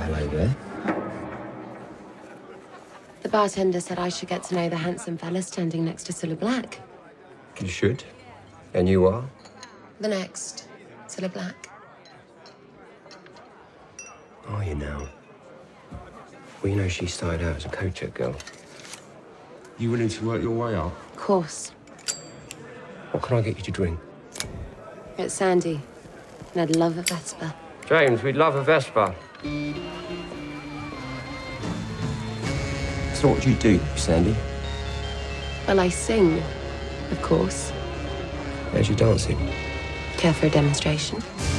hello there. The bartender said I should get to know the handsome fella standing next to Cilla Black. You should. And you are? The next Cilla Black. Are you now? Well, you know, she started out as a coach girl. You willing to work your way up? Of course. What can I get you to drink? It's Sandy, and I'd love a Vespa. James, we'd love a Vespa. So what do you do, Sandy? Well, I sing, of course. How's your dancing? Care for a demonstration?